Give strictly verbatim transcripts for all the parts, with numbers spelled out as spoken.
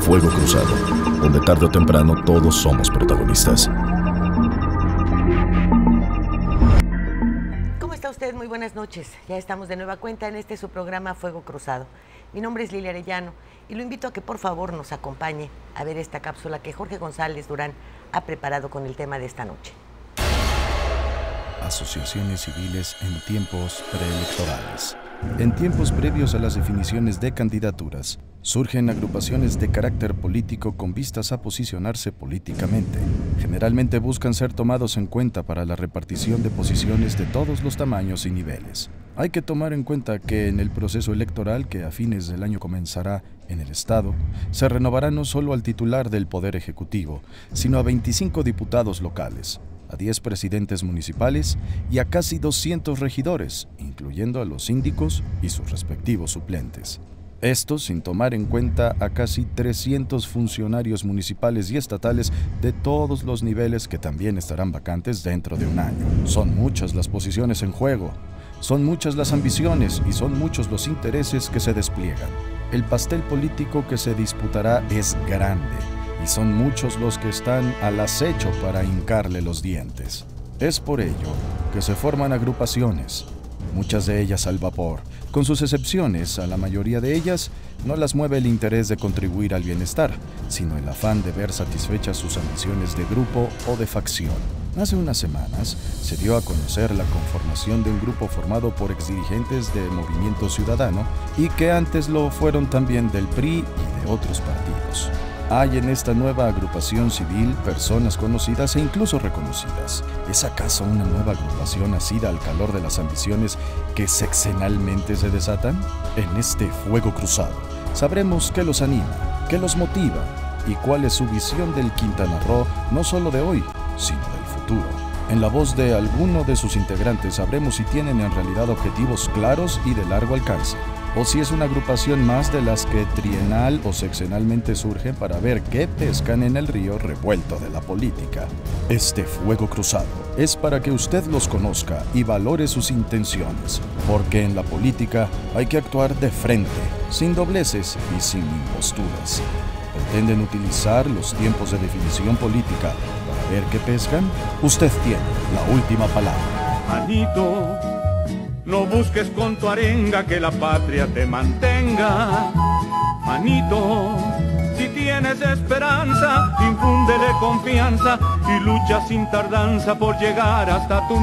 Fuego Cruzado, donde tarde o temprano todos somos protagonistas. ¿Cómo está usted? Muy buenas noches. Ya estamos de nueva cuenta en este su programa Fuego Cruzado. Mi nombre es Lilia Arellano y lo invito a que por favor nos acompañe a ver esta cápsula que Jorge González Durán ha preparado con el tema de esta noche. Asociaciones civiles en tiempos preelectorales. En tiempos previos a las definiciones de candidaturas, surgen agrupaciones de carácter político con vistas a posicionarse políticamente. Generalmente buscan ser tomados en cuenta para la repartición de posiciones de todos los tamaños y niveles. Hay que tomar en cuenta que en el proceso electoral que a fines del año comenzará en el Estado, se renovará no solo al titular del Poder Ejecutivo, sino a veinticinco diputados locales, a diez presidentes municipales y a casi doscientos regidores, incluyendo a los síndicos y sus respectivos suplentes. Esto sin tomar en cuenta a casi trescientos funcionarios municipales y estatales de todos los niveles que también estarán vacantes dentro de un año. Son muchas las posiciones en juego, son muchas las ambiciones y son muchos los intereses que se despliegan. El pastel político que se disputará es grande y son muchos los que están al acecho para hincarle los dientes. Es por ello que se forman agrupaciones, muchas de ellas al vapor. Con sus excepciones, a la mayoría de ellas no las mueve el interés de contribuir al bienestar, sino el afán de ver satisfechas sus ambiciones de grupo o de facción. Hace unas semanas se dio a conocer la conformación de un grupo formado por exdirigentes de Movimiento Ciudadano y que antes lo fueron también del P R I y de otros partidos. Hay en esta nueva agrupación civil personas conocidas e incluso reconocidas. ¿Es acaso una nueva agrupación nacida al calor de las ambiciones que sexenalmente se desatan? En este Fuego Cruzado sabremos qué los anima, qué los motiva y cuál es su visión del Quintana Roo, no solo de hoy, sino del futuro. En la voz de alguno de sus integrantes sabremos si tienen en realidad objetivos claros y de largo alcance, o si es una agrupación más de las que trienal o sexenalmente surgen para ver qué pescan en el río revuelto de la política. Este Fuego Cruzado es para que usted los conozca y valore sus intenciones, porque en la política hay que actuar de frente, sin dobleces y sin imposturas. ¿Pretenden utilizar los tiempos de definición política para ver qué pescan? Usted tiene la última palabra. Anito, no busques con tu arenga que la patria te mantenga. Manito, si tienes esperanza, infúndele confianza y lucha sin tardanza por llegar hasta tu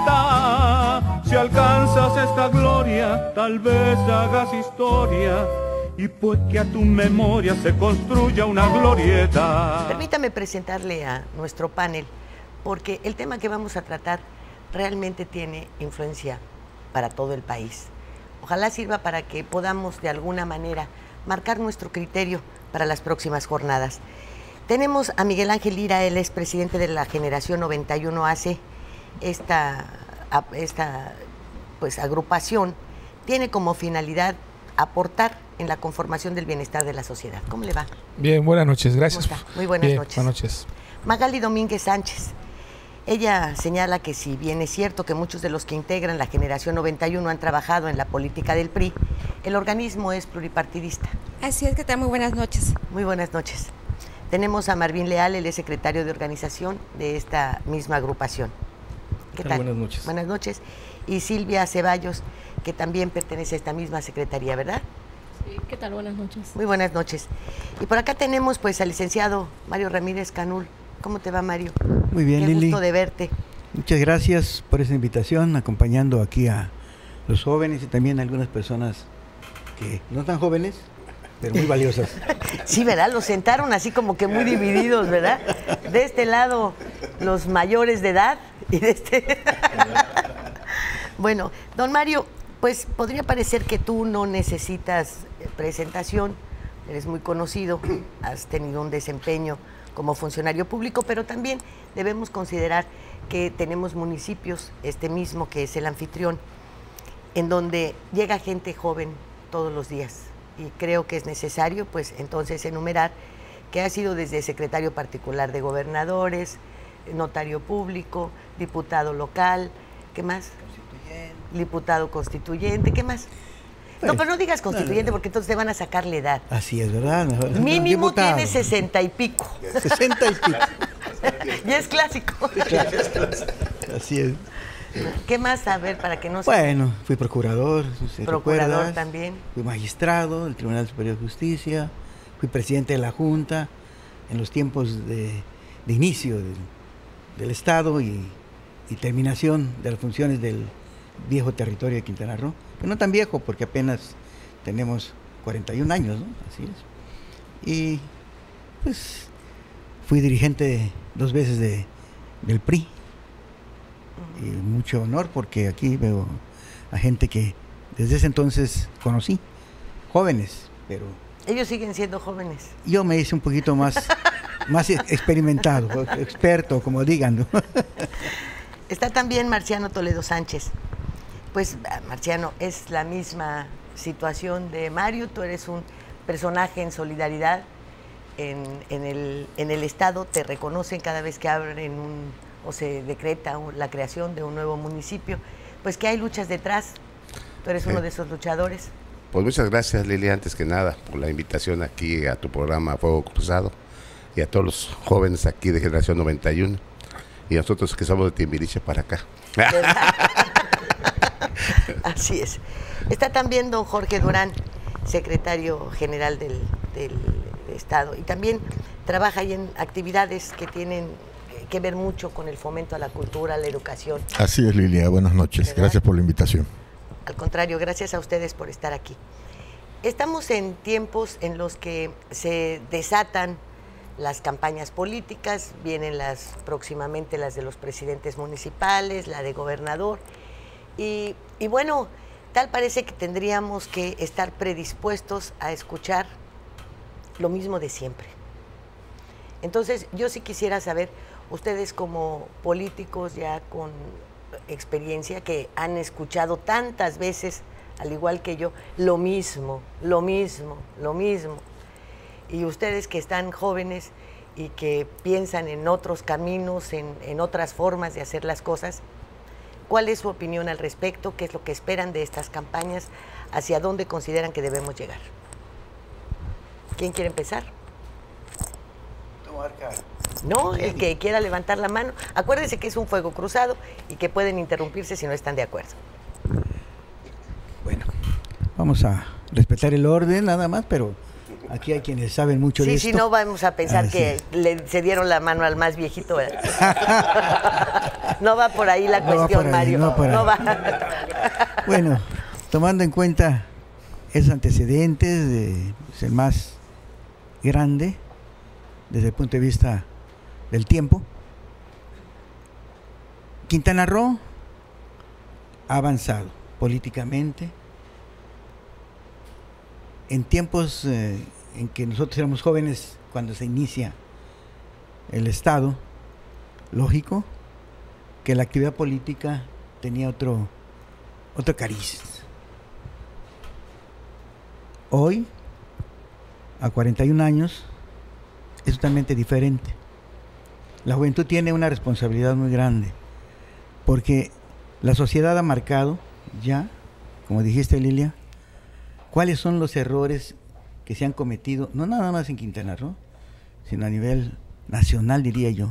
meta. Si alcanzas esta gloria, tal vez hagas historia y pues que a tu memoria se construya una glorieta. Permítame presentarle a nuestro panel, porque el tema que vamos a tratar realmente tiene influencia para todo el país. Ojalá sirva para que podamos de alguna manera marcar nuestro criterio para las próximas jornadas. Tenemos a Miguel Ángel Lira, él es presidente de la Generación noventa y uno A C. Esta, esta pues, agrupación tiene como finalidad aportar en la conformación del bienestar de la sociedad. ¿Cómo le va? Bien, buenas noches, gracias. Muy buenas Bien, noches. Buenas noches. Magali Domínguez Sánchez. Ella señala que si bien es cierto que muchos de los que integran la Generación noventa y uno han trabajado en la política del P R I, el organismo es pluripartidista. Así es, que tal, muy buenas noches. Muy buenas noches. Tenemos a Marvín Leal, él es secretario de organización de esta misma agrupación. ¿Qué tal? Buenas noches. Buenas noches. Y Silvia Ceballos, que también pertenece a esta misma secretaría, ¿verdad? Sí, ¿qué tal? Buenas noches. Muy buenas noches. Y por acá tenemos pues al licenciado Mario Ramírez Canul. ¿Cómo te va, Mario? Muy bien, Qué Lili. gusto de verte. Muchas gracias por esa invitación, acompañando aquí a los jóvenes y también a algunas personas que no tan jóvenes, pero muy valiosas. Sí, ¿verdad? Los sentaron así como que muy divididos, ¿verdad? De este lado los mayores de edad y de este... Bueno, don Mario, pues podría parecer que tú no necesitas presentación, eres muy conocido, has tenido un desempeño como funcionario público, pero también debemos considerar que tenemos municipios, este mismo que es el anfitrión, en donde llega gente joven todos los días. Y creo que es necesario, pues, entonces enumerar que ha sido desde secretario particular de gobernadores, notario público, diputado local, ¿qué más? Constituyente. Diputado constituyente, ¿qué más? No, pero no digas constituyente porque entonces te van a sacar la edad. Así es, ¿verdad? Mejor, Mínimo diputado. tiene sesenta y pico. Sesenta y pico. Y es clásico. Así es. ¿Qué más saber para que no se... Bueno, fui procurador, si Procurador recuerdas. también. Fui magistrado del Tribunal Superior de Justicia, fui presidente de la Junta en los tiempos de, de inicio del, del Estado y, y terminación de las funciones del viejo territorio de Quintana Roo, pero no tan viejo porque apenas tenemos cuarenta y un años, ¿no? Así es. Y pues fui dirigente dos veces de, del P R I. Y mucho honor porque aquí veo a gente que desde ese entonces conocí, jóvenes, pero... Ellos siguen siendo jóvenes. Yo me hice un poquito más, más experimentado, experto, como digan, ¿no? Está también Marciano Toledo Sánchez. Pues, Marciano, es la misma situación de Mario. Tú eres un personaje en solidaridad en, en, el, en el Estado. Te reconocen cada vez que abren un... o se decreta la creación de un nuevo municipio, pues que hay luchas detrás. Tú eres sí. uno de esos luchadores. Pues muchas gracias, Lili, antes que nada, por la invitación aquí a tu programa Fuego Cruzado y a todos los jóvenes aquí de Generación noventa y uno y a nosotros que somos de Timbiriche para acá. Así es. Está también don Jorge Durán, secretario general del, del Estado, y también trabaja ahí en actividades que tienen que ver mucho con el fomento a la cultura, a la educación. Así es, Lilia, buenas noches, ¿verdad? Gracias por la invitación. Al contrario, gracias a ustedes por estar aquí. Estamos en tiempos en los que se desatan las campañas políticas, vienen las próximamente las de los presidentes municipales, la de gobernador, y, y bueno, tal parece que tendríamos que estar predispuestos a escuchar lo mismo de siempre. Entonces, yo sí quisiera saber, ustedes como políticos ya con experiencia, que han escuchado tantas veces, al igual que yo, lo mismo, lo mismo, lo mismo, y ustedes que están jóvenes y que piensan en otros caminos, en, en otras formas de hacer las cosas, ¿cuál es su opinión al respecto? ¿Qué es lo que esperan de estas campañas? ¿Hacia dónde consideran que debemos llegar? ¿Quién quiere empezar? No, el que quiera levantar la mano. Acuérdense que es un fuego cruzado y que pueden interrumpirse si no están de acuerdo. Bueno, vamos a respetar el orden nada más, pero aquí hay quienes saben mucho sí, de esto. esto. Sí, no vamos a pensar Así que le, se dieron la mano al más viejito. No va por ahí la no cuestión, ahí, Mario. No, no va. Bueno, tomando en cuenta esos antecedentes, de, es el más grande desde el punto de vista del tiempo. Quintana Roo ha avanzado políticamente. En tiempos eh, en que nosotros éramos jóvenes, cuando se inicia el Estado, lógico que la actividad política tenía otro, otro cariz. Hoy, a cuarenta y un años, es totalmente diferente. La juventud tiene una responsabilidad muy grande, porque la sociedad ha marcado ya, como dijiste, Lilia, cuáles son los errores que se han cometido, no nada más en Quintana Roo, sino a nivel nacional, diría yo,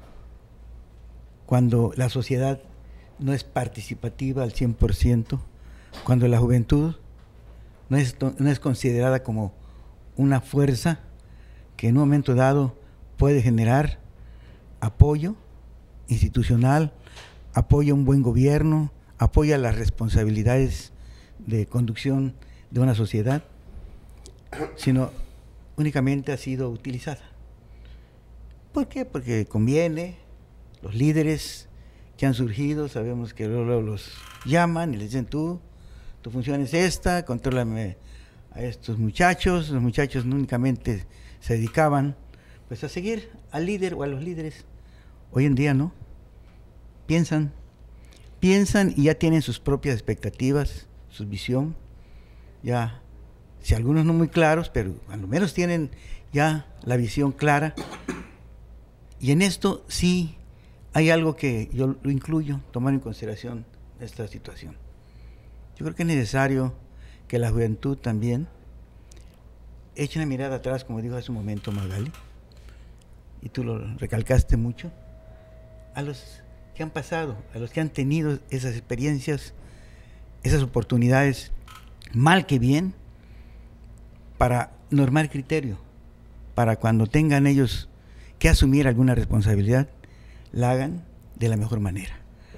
cuando la sociedad no es participativa al cien por ciento, cuando la juventud no es, no es considerada como una fuerza que en un momento dado puede generar apoyo institucional, apoyo a un buen gobierno, apoyo a las responsabilidades de conducción de una sociedad, sino únicamente ha sido utilizada. ¿Por qué? Porque conviene, los líderes que han surgido, sabemos que luego los llaman y les dicen tú, tu función es esta, contrólame a estos muchachos. Los muchachos no únicamente se dedicaban pues a seguir al líder o a los líderes. Hoy en día no, piensan, piensan y ya tienen sus propias expectativas, su visión, ya, si algunos no muy claros, pero al menos tienen ya la visión clara. Y en esto sí hay algo que yo lo incluyo, tomar en consideración esta situación. Yo creo que es necesario que la juventud también eche una mirada atrás, como dijo hace un momento Magali, y tú lo recalcaste mucho, a los que han pasado, a los que han tenido esas experiencias, esas oportunidades, mal que bien, para normar criterio, para cuando tengan ellos que asumir alguna responsabilidad, la hagan de la mejor manera.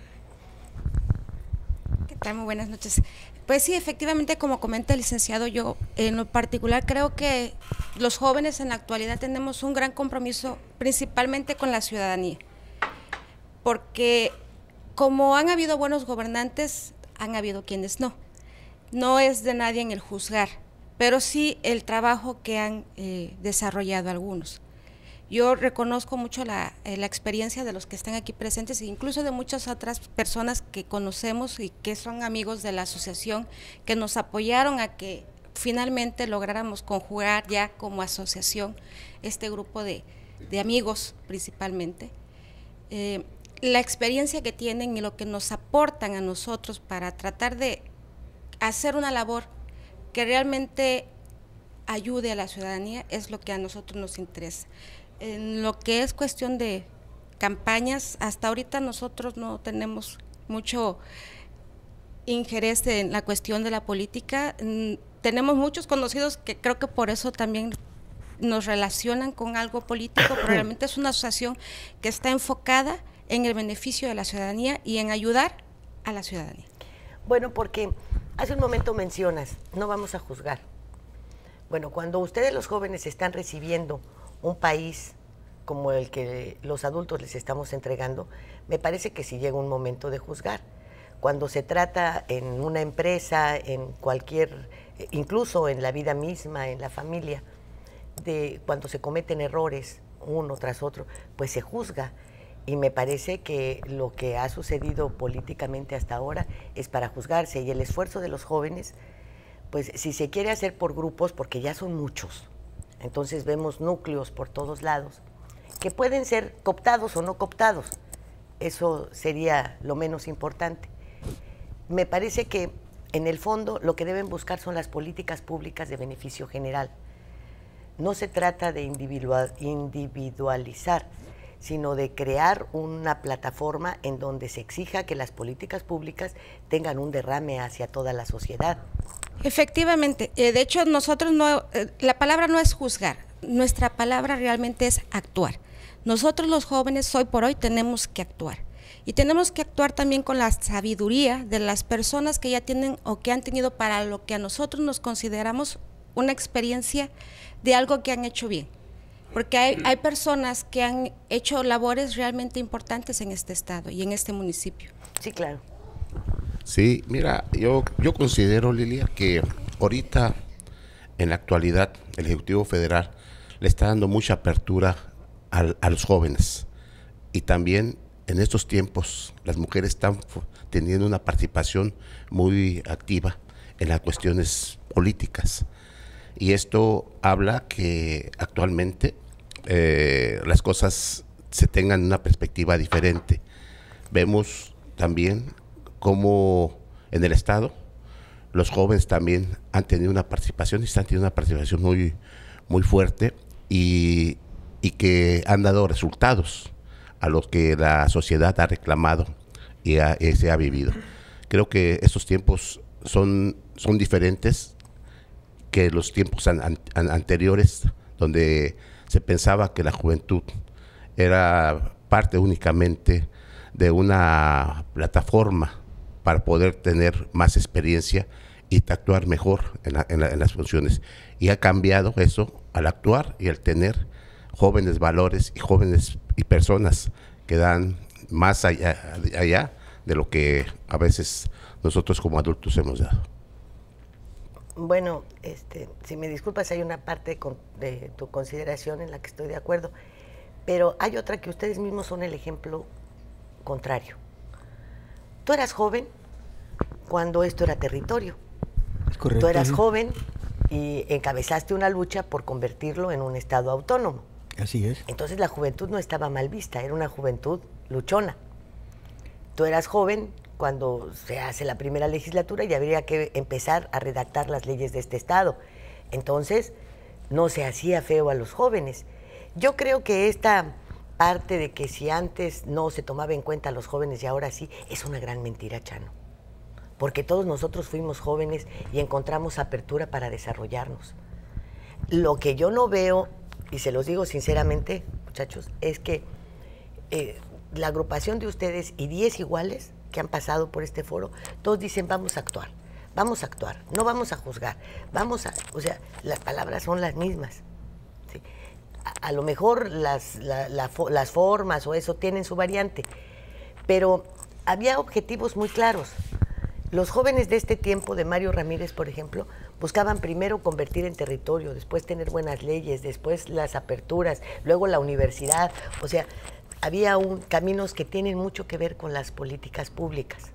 ¿Qué tal? Muy buenas noches. Pues sí, efectivamente, como comenta el licenciado, yo en lo particular creo que los jóvenes en la actualidad tenemos un gran compromiso, principalmente con la ciudadanía, porque como han habido buenos gobernantes, han habido quienes no. No es de nadie en el juzgar, pero sí el trabajo que han eh, desarrollado algunos. Yo reconozco mucho la, eh, la experiencia de los que están aquí presentes e incluso de muchas otras personas que conocemos y que son amigos de la asociación, que nos apoyaron a que finalmente lográramos conjugar ya como asociación este grupo de, de amigos principalmente. Eh, la experiencia que tienen y lo que nos aportan a nosotros para tratar de hacer una labor que realmente ayude a la ciudadanía es lo que a nosotros nos interesa. En lo que es cuestión de campañas, hasta ahorita nosotros no tenemos mucho interés en la cuestión de la política. Tenemos muchos conocidos que creo que por eso también nos relacionan con algo político, pero realmente es una asociación que está enfocada en el beneficio de la ciudadanía y en ayudar a la ciudadanía. Bueno, porque hace un momento mencionas, no vamos a juzgar. Bueno, cuando ustedes los jóvenes están recibiendo un país como el que los adultos les estamos entregando, me parece que sí llega un momento de juzgar. Cuando se trata en una empresa, en cualquier, incluso en la vida misma, en la familia, de cuando se cometen errores uno tras otro, pues se juzga. Y me parece que lo que ha sucedido políticamente hasta ahora es para juzgarse, y el esfuerzo de los jóvenes, pues si se quiere hacer por grupos, porque ya son muchos, entonces vemos núcleos por todos lados, que pueden ser cooptados o no cooptados, eso sería lo menos importante. Me parece que en el fondo lo que deben buscar son las políticas públicas de beneficio general. No se trata de individual, individualizar, sino de crear una plataforma en donde se exija que las políticas públicas tengan un derrame hacia toda la sociedad. Efectivamente, eh, de hecho nosotros no, eh, la palabra no es juzgar, nuestra palabra realmente es actuar. Nosotros los jóvenes hoy por hoy tenemos que actuar y tenemos que actuar también con la sabiduría de las personas que ya tienen o que han tenido para lo que a nosotros nos consideramos una experiencia de algo que han hecho bien. Porque hay, hay personas que han hecho labores realmente importantes en este estado y en este municipio. Sí, claro. Sí, mira, yo, yo considero, Lilia, que ahorita, en la actualidad, el Ejecutivo Federal le está dando mucha apertura a, a los jóvenes. Y también, en estos tiempos, las mujeres están teniendo una participación muy activa en las cuestiones políticas. Y esto habla que actualmente eh, las cosas se tengan una perspectiva diferente. Vemos también cómo en el Estado los jóvenes también han tenido una participación y están teniendo una participación muy, muy fuerte y, y que han dado resultados a los que la sociedad ha reclamado y, ha, y se ha vivido. Creo que estos tiempos son, son diferentes que los tiempos an, an, anteriores, donde se pensaba que la juventud era parte únicamente de una plataforma para poder tener más experiencia y actuar mejor en, la, en, la, en las funciones. Y ha cambiado eso al actuar y al tener jóvenes valores y jóvenes y personas que dan más allá, allá de lo que a veces nosotros como adultos hemos dado. Bueno, este, si me disculpas, hay una parte con, de tu consideración en la que estoy de acuerdo, pero hay otra que ustedes mismos son el ejemplo contrario. Tú eras joven cuando esto era territorio. Es correcto. Tú eras joven y encabezaste una lucha por convertirlo en un estado autónomo. Así es. Entonces la juventud no estaba mal vista, era una juventud luchona. Tú eras joven cuando se hace la primera legislatura y habría que empezar a redactar las leyes de este Estado. Entonces, no se hacía feo a los jóvenes. Yo creo que esta parte de que si antes no se tomaba en cuenta a los jóvenes y ahora sí, es una gran mentira, Chano. Porque todos nosotros fuimos jóvenes y encontramos apertura para desarrollarnos. Lo que yo no veo, y se los digo sinceramente, muchachos, es que eh, la agrupación de ustedes y diez iguales que han pasado por este foro, todos dicen vamos a actuar, vamos a actuar, no vamos a juzgar, vamos a, o sea, las palabras son las mismas. ¿Sí? A, a lo mejor las, la, la, las formas o eso tienen su variante, pero había objetivos muy claros. Los jóvenes de este tiempo, de Mario Ramírez, por ejemplo, buscaban primero convertir en territorio, después tener buenas leyes, después las aperturas, luego la universidad. O sea, había un, caminos que tienen mucho que ver con las políticas públicas.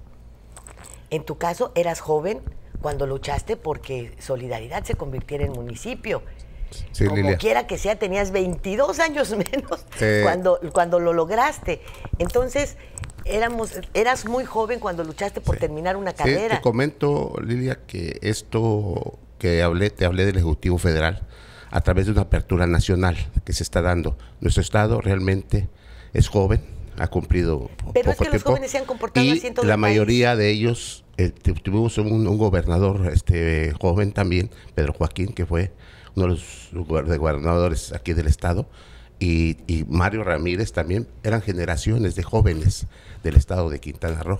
En tu caso, eras joven cuando luchaste porque Solidaridad se convirtiera en municipio. Sí, Como Lilia. quiera que sea, tenías veintidós años menos Eh. cuando, cuando lo lograste. Entonces, éramos, eras muy joven cuando luchaste por Sí. terminar una Sí, carrera. te comento, Lilia, que esto que hablé, te hablé del Ejecutivo Federal a través de una apertura nacional que se está dando. Nuestro Estado realmente es joven, ha cumplido Pero es poco que los tiempo, jóvenes se han comportado y así en todo la el mayoría país. de ellos, eh, tu- tuvimos un, un gobernador este joven también, Pedro Joaquín, que fue uno de los guber- de gobernadores aquí del Estado, y, y Mario Ramírez también, eran generaciones de jóvenes del Estado de Quintana Roo.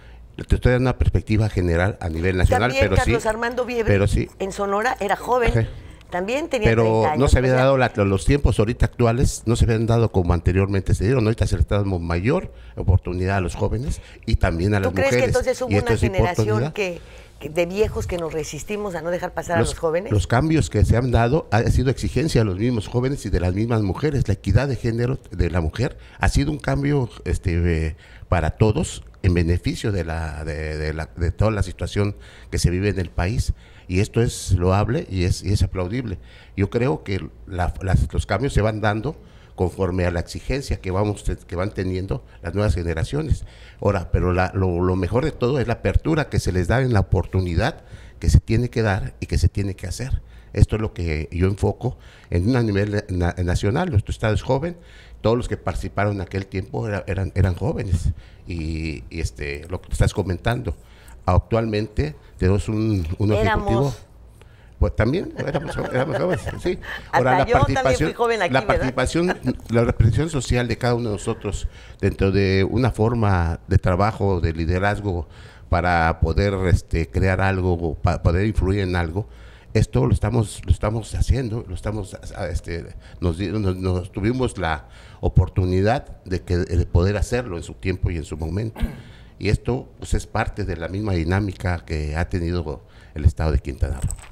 Te estoy dando una perspectiva general a nivel nacional, También pero Carlos sí, Armando Viebre, pero sí, en Sonora, era joven. Ajá. También tenía pero treinta años. no se había o sea, dado la- los tiempos ahorita actuales, no se habían dado como anteriormente se dieron. Ahorita se le está dando mayor oportunidad a los jóvenes y también a las ¿Tú crees mujeres. que entonces hubo y esto una es generación oportunidad. que, que de viejos que nos resistimos a no dejar pasar a los jóvenes? Los cambios que se han dado ha sido exigencia de los mismos jóvenes y de las mismas mujeres. La equidad de género de la mujer ha sido un cambio este, eh, para todos en beneficio de, la, de, de, la, de toda la situación que se vive en el país. Y esto es loable y es, y es aplaudible. Yo creo que la, las, los cambios se van dando conforme a la exigencia que vamos que van teniendo las nuevas generaciones. Ahora, pero la, lo, lo mejor de todo es la apertura que se les da en la oportunidad que se tiene que dar y que se tiene que hacer. Esto es lo que yo enfoco en un nivel na, nacional. Nuestro Estado es joven, todos los que participaron en aquel tiempo era, eran, eran jóvenes. Y, y este lo que estás comentando, actualmente tenemos un, un Éramos. ejecutivo. Pues también éramos, éramos jóvenes, sí. Ahora, Hasta la yo también participación, fui joven aquí, la ¿verdad? participación, la representación social de cada uno de nosotros dentro de una forma de trabajo, de liderazgo para poder este, crear algo, para poder influir en algo, esto lo estamos, lo estamos haciendo, lo estamos, este, nos, nos, nos tuvimos la oportunidad de que de poder hacerlo en su tiempo y en su momento. Y esto pues, es parte de la misma dinámica que ha tenido el Estado de Quintana Roo.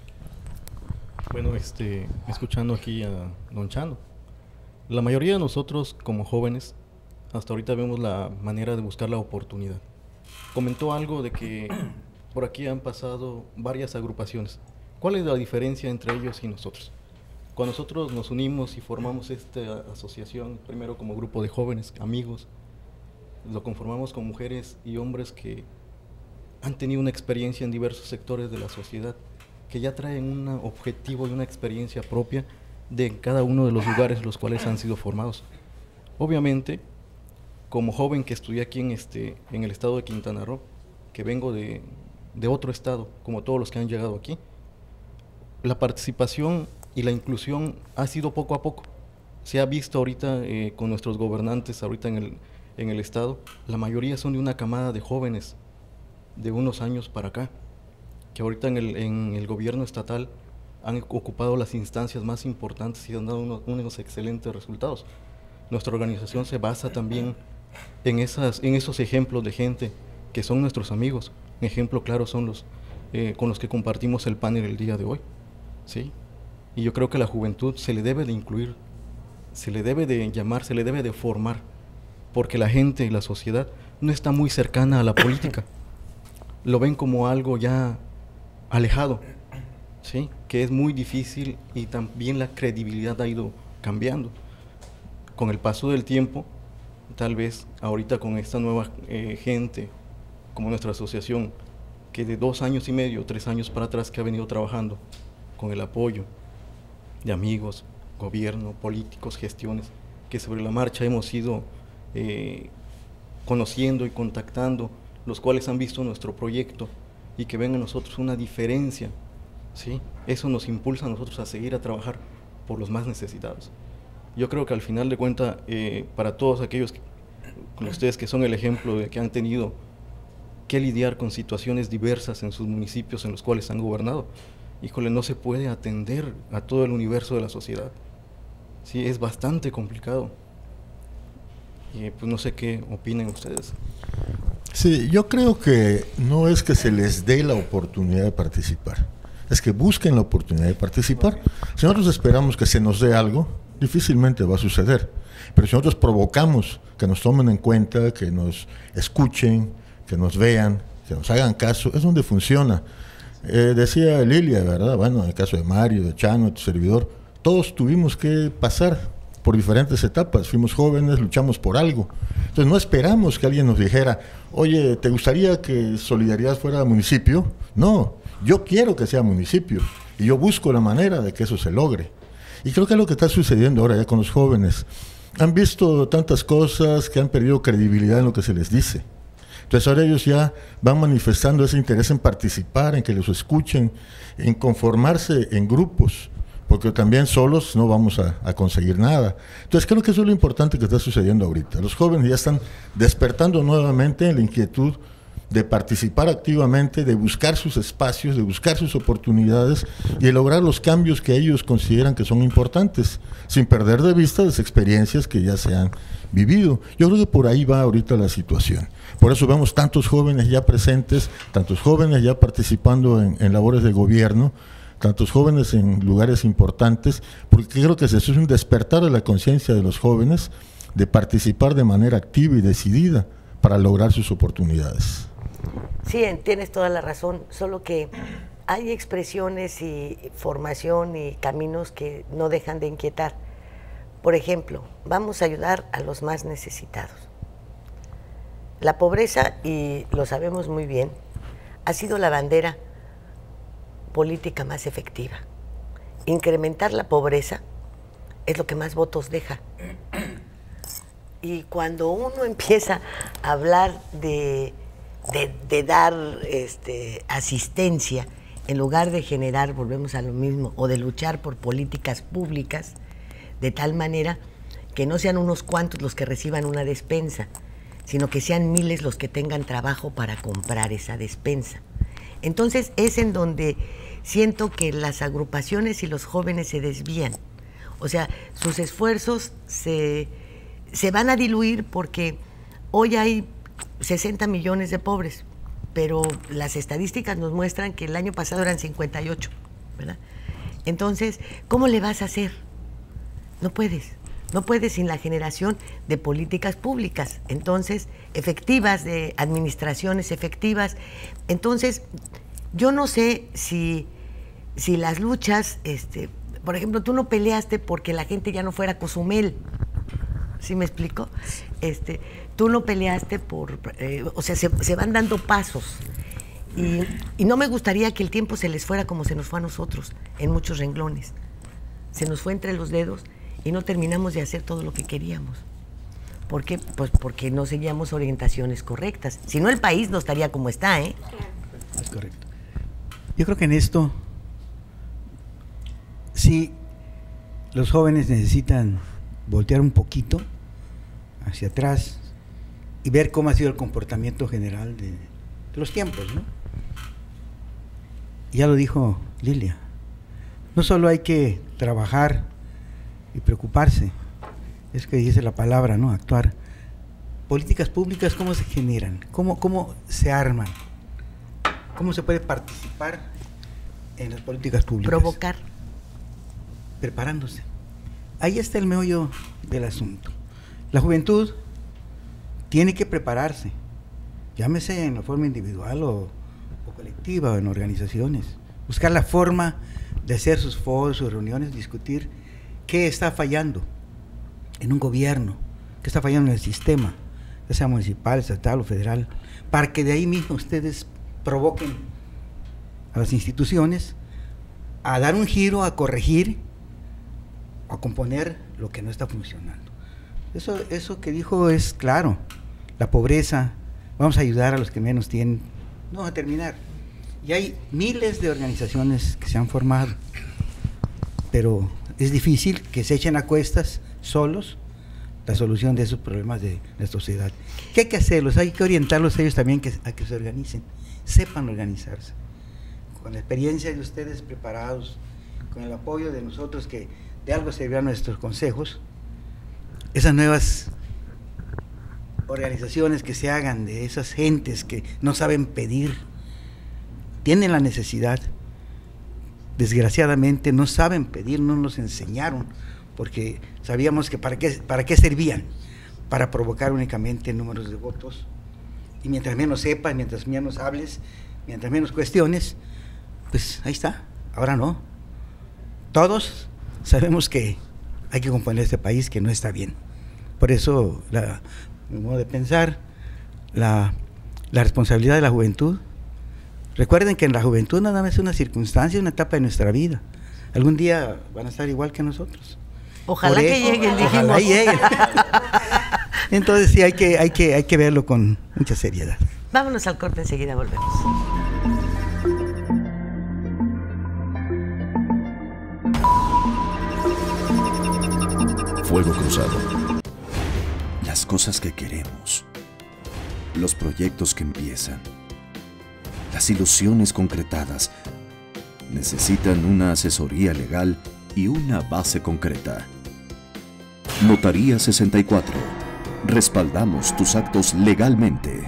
Bueno, este, escuchando aquí a don Chano, la mayoría de nosotros como jóvenes, hasta ahorita vemos la manera de buscar la oportunidad. Comentó algo de que por aquí han pasado varias agrupaciones. ¿Cuál es la diferencia entre ellos y nosotros? Cuando nosotros nos unimos y formamos esta asociación, primero como grupo de jóvenes, amigos, lo conformamos con mujeres y hombres que han tenido una experiencia en diversos sectores de la sociedad, que ya traen un objetivo y una experiencia propia de cada uno de los lugares en los cuales han sido formados. Obviamente, como joven que estudié aquí en, este, en el estado de Quintana Roo, que vengo de, de otro estado, como todos los que han llegado aquí, la participación y la inclusión ha sido poco a poco. Se ha visto ahorita eh, con nuestros gobernantes, ahorita en el, en el estado, la mayoría son de una camada de jóvenes de unos años para acá, que ahorita en el, en el gobierno estatal han ocupado las instancias más importantes y han dado unos, unos excelentes resultados. Nuestra organización se basa también en, esas, en esos ejemplos de gente que son nuestros amigos. Un ejemplo claro son los eh, con los que compartimos el panel el día de hoy, ¿sí? Y yo creo que la juventud se le debe de incluir, se le debe de llamar, se le debe de formar, porque la gente y la sociedad no está muy cercana a la política. Lo ven como algo ya alejado, ¿sí? Que es muy difícil y también la credibilidad ha ido cambiando. Con el paso del tiempo, tal vez ahorita con esta nueva eh, gente como nuestra asociación, que de dos años y medio, tres años para atrás, que ha venido trabajando con el apoyo de amigos, gobierno, políticos, gestiones, que sobre la marcha hemos ido eh, conociendo y contactando, los cuales han visto nuestro proyecto y que ven en nosotros una diferencia, ¿sí? Eso nos impulsa a nosotros a seguir a trabajar por los más necesitados. Yo creo que al final de cuentas, eh, para todos aquellos, que, como ustedes que son el ejemplo de que han tenido que lidiar con situaciones diversas en sus municipios en los cuales han gobernado, híjole, no se puede atender a todo el universo de la sociedad. Sí, es bastante complicado. Y pues no sé qué opinen ustedes. Sí, yo creo que no es que se les dé la oportunidad de participar, es que busquen la oportunidad de participar. Si nosotros esperamos que se nos dé algo, difícilmente va a suceder. Pero si nosotros provocamos que nos tomen en cuenta, que nos escuchen, que nos vean, que nos hagan caso, es donde funciona. Eh, decía Lilia, ¿verdad? Bueno, en el caso de Mario, de Chano, de tu servidor, todos tuvimos que pasar por diferentes etapas, fuimos jóvenes, luchamos por algo. Entonces no esperamos que alguien nos dijera, oye, ¿te gustaría que Solidaridad fuera municipio? No, yo quiero que sea municipio y yo busco la manera de que eso se logre. Y creo que es lo que está sucediendo ahora ya con los jóvenes. Han visto tantas cosas que han perdido credibilidad en lo que se les dice. Entonces ahora ellos ya van manifestando ese interés en participar, en que los escuchen, en conformarse en grupos, porque también solos no vamos a, a conseguir nada. Entonces creo que eso es lo importante que está sucediendo ahorita. Los jóvenes ya están despertando nuevamente en la inquietud de participar activamente, de buscar sus espacios, de buscar sus oportunidades y de lograr los cambios que ellos consideran que son importantes, sin perder de vista las experiencias que ya se han vivido. Yo creo que por ahí va ahorita la situación. Por eso vemos tantos jóvenes ya presentes, tantos jóvenes ya participando en, en labores de gobierno, tantos jóvenes en lugares importantes, porque creo que eso es un despertar de la conciencia de los jóvenes de participar de manera activa y decidida para lograr sus oportunidades. Sí, tienes toda la razón, solo que hay expresiones y formación y caminos que no dejan de inquietar. Por ejemplo, vamos a ayudar a los más necesitados. La pobreza, y lo sabemos muy bien, ha sido la bandera política más efectiva. Incrementar la pobreza es lo que más votos deja. Y cuando uno empieza a hablar de, de, de dar este, asistencia, en lugar de generar, volvemos a lo mismo, o de luchar por políticas públicas, de tal manera que no sean unos cuantos los que reciban una despensa, sino que sean miles los que tengan trabajo para comprar esa despensa. Entonces es en donde siento que las agrupaciones y los jóvenes se desvían. O sea, sus esfuerzos se, se van a diluir porque hoy hay sesenta millones de pobres, pero las estadísticas nos muestran que el año pasado eran cincuenta y ocho, ¿verdad? Entonces, ¿cómo le vas a hacer? No puedes. No puedes sin la generación de políticas públicas, entonces, efectivas, de administraciones efectivas. Entonces, yo no sé si, si las luchas, este, por ejemplo, tú no peleaste porque la gente ya no fuera a Cozumel, ¿sí me explico? Este, tú no peleaste por, eh, o sea, se, se van dando pasos. Y, y no me gustaría que el tiempo se les fuera como se nos fue a nosotros, en muchos renglones. Se nos fue entre los dedos y no terminamos de hacer todo lo que queríamos. ¿Por qué? Pues porque no seguíamos orientaciones correctas. Si no, el país no estaría como está, ¿eh? Es correcto. Yo creo que en esto, sí, los jóvenes necesitan voltear un poquito hacia atrás y ver cómo ha sido el comportamiento general de, de los tiempos, ¿no? Ya lo dijo Lilia. No solo hay que trabajar y preocuparse, es que dice la palabra, ¿no? Actuar. Políticas públicas, ¿cómo se generan? ¿Cómo, cómo se arman? ¿Cómo se puede participar en las políticas públicas? Provocar. Preparándose. Ahí está el meollo del asunto. La juventud tiene que prepararse, llámese en la forma individual o, o colectiva o en organizaciones. Buscar la forma de hacer sus foros, sus reuniones, discutir qué está fallando en un gobierno, qué está fallando en el sistema, ya sea municipal, estatal o federal, para que de ahí mismo ustedes provoquen a las instituciones a dar un giro, a corregir, a componer lo que no está funcionando. Eso, eso que dijo es claro. La pobreza, vamos a ayudar a los que menos tienen. No vamos a terminar. Y hay miles de organizaciones que se han formado, pero es difícil que se echen a cuestas solos la solución de esos problemas de la sociedad. ¿Qué hay que hacerlos? Hay que orientarlos a ellos también que, a que se organicen, sepan organizarse. Con la experiencia de ustedes preparados, con el apoyo de nosotros que de algo servirán nuestros consejos, esas nuevas organizaciones que se hagan de esas gentes que no saben pedir, tienen la necesidad, desgraciadamente no saben pedir, no nos enseñaron, porque sabíamos que para qué, para qué servían, para provocar únicamente números de votos, y mientras menos sepas, mientras menos hables, mientras menos cuestiones, pues ahí está, ahora no. Todos sabemos que hay que componer este país que no está bien. Por eso, la, mi modo de pensar, la, la responsabilidad de la juventud. Recuerden que en la juventud nada más es una circunstancia, una etapa de nuestra vida. Algún día van a estar igual que nosotros. Ojalá Por que eso, lleguen, dijimos. Ojalá lleguen. Entonces sí, hay que, hay, que, hay que verlo con mucha seriedad. Vámonos al corte, enseguida volvemos. Fuego Cruzado. Las cosas que queremos, los proyectos que empiezan, las ilusiones concretadas, necesitan una asesoría legal y una base concreta. Notaría sesenta y cuatro. Respaldamos tus actos legalmente.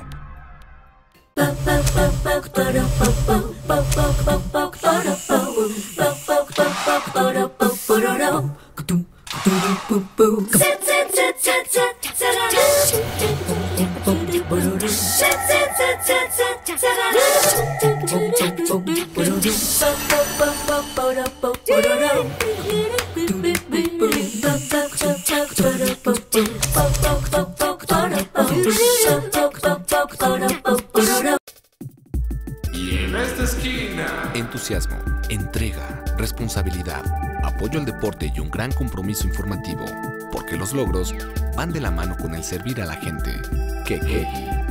Y en esta esquina, entusiasmo, entrega, responsabilidad, apoyo al deporte y un gran compromiso informativo, porque los logros van de la mano con el servir a la gente. Que que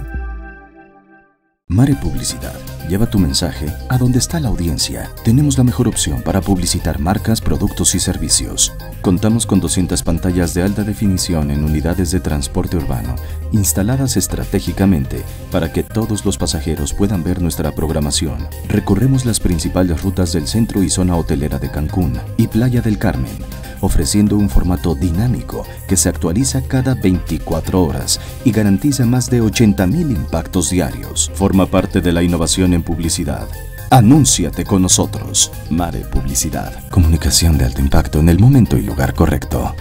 Mare Publicidad. Lleva tu mensaje a donde está la audiencia. Tenemos la mejor opción para publicitar marcas, productos y servicios. Contamos con doscientas pantallas de alta definición en unidades de transporte urbano, instaladas estratégicamente para que todos los pasajeros puedan ver nuestra programación. Recorremos las principales rutas del centro y zona hotelera de Cancún y Playa del Carmen, ofreciendo un formato dinámico que se actualiza cada veinticuatro horas y garantiza más de ochenta mil impactos diarios. Forma parte de la innovación en publicidad. Anúnciate con nosotros. Mare Publicidad. Comunicación de alto impacto en el momento y lugar correcto.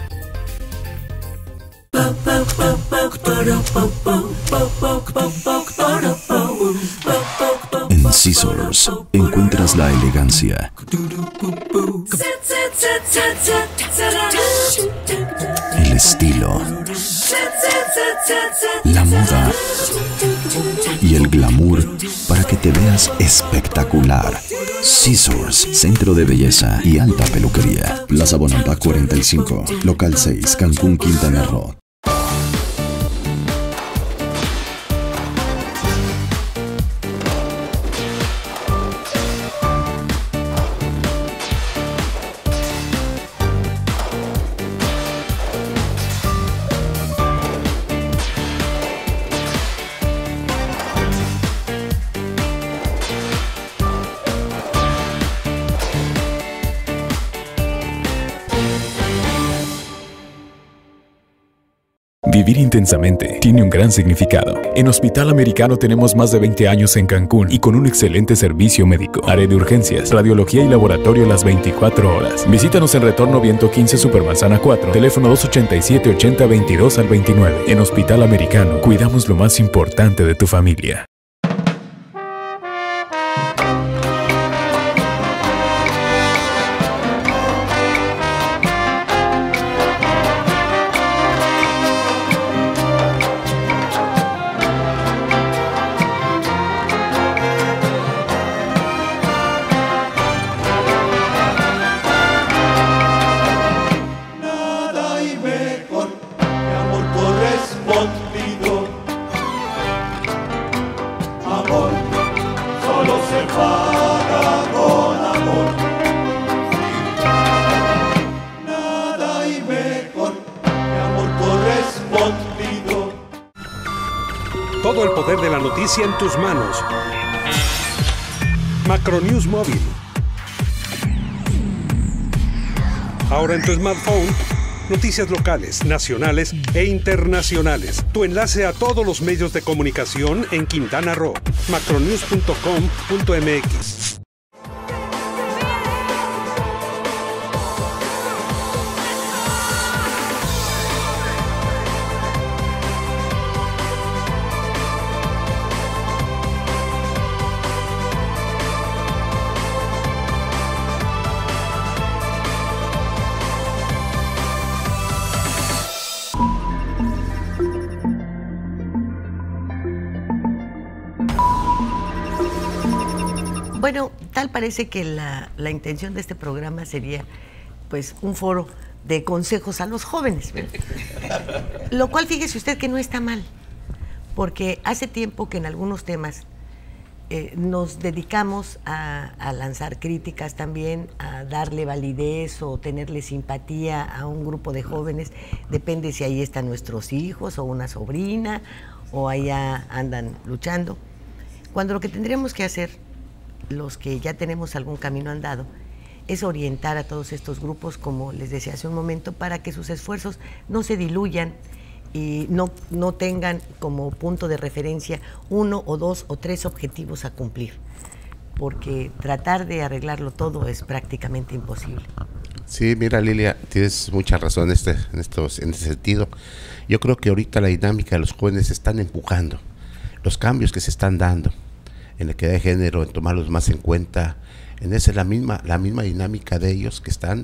En Scissors encuentras la elegancia, el estilo, la moda y el glamour para que te veas espectacular. Scissors, centro de belleza y alta peluquería. Plaza Bonampak cuarenta y cinco, local seis, Cancún, Quintana Roo. Vivir intensamente tiene un gran significado. En Hospital Americano tenemos más de veinte años en Cancún y con un excelente servicio médico. Área de urgencias, radiología y laboratorio las veinticuatro horas. Visítanos en Retorno Viento quince Supermanzana cuatro, teléfono dos ochenta y siete, ochenta, veintidós al veintinueve. En Hospital Americano, cuidamos lo más importante de tu familia. Todo el poder de la noticia en tus manos. Macronews Móvil. Ahora en tu smartphone, noticias locales, nacionales e internacionales. Tu enlace a todos los medios de comunicación en Quintana Roo. macronews punto com punto m x. Bueno, tal parece que la, la intención de este programa sería pues un foro de consejos a los jóvenes, ¿verdad? Lo cual fíjese usted que no está mal, porque hace tiempo que en algunos temas eh, nos dedicamos a, a lanzar críticas también, a darle validez o tenerle simpatía a un grupo de jóvenes, depende si ahí están nuestros hijos o una sobrina o allá andan luchando, cuando lo que tendríamos que hacer los que ya tenemos algún camino andado, es orientar a todos estos grupos, como les decía hace un momento, para que sus esfuerzos no se diluyan y no, no tengan como punto de referencia uno o dos o tres objetivos a cumplir, porque tratar de arreglarlo todo es prácticamente imposible. Sí, mira, Lilia, tienes mucha razón en este, en estos, en este sentido. Yo creo que ahorita la dinámica de los jóvenes se están empujando, los cambios que se están dando en la equidad de género, en tomarlos más en cuenta, en esa es la misma, la misma dinámica de ellos que están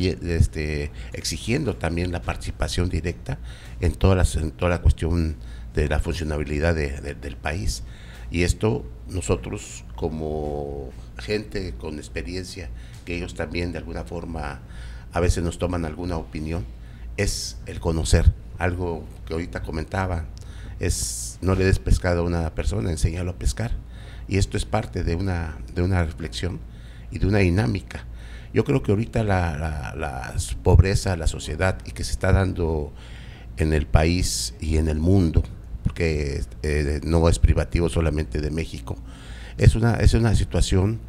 este, exigiendo también la participación directa en, todas las, en toda la cuestión de la funcionabilidad de, de, del país. Y esto nosotros como gente con experiencia, que ellos también de alguna forma a veces nos toman alguna opinión, es el conocer, algo que ahorita comentaba, es no le des pescado a una persona, enséñalo a pescar. Y esto es parte de una, de una reflexión y de una dinámica. Yo creo que ahorita la, la, la pobreza, la sociedad, y que se está dando en el país y en el mundo, porque eh, no es privativo solamente de México, es una, es una situación